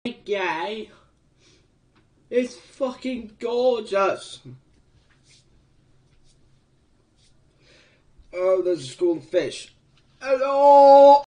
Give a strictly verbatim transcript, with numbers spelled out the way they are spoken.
Meggy. It's fucking gorgeous. Oh, there's a school of fish. Hello.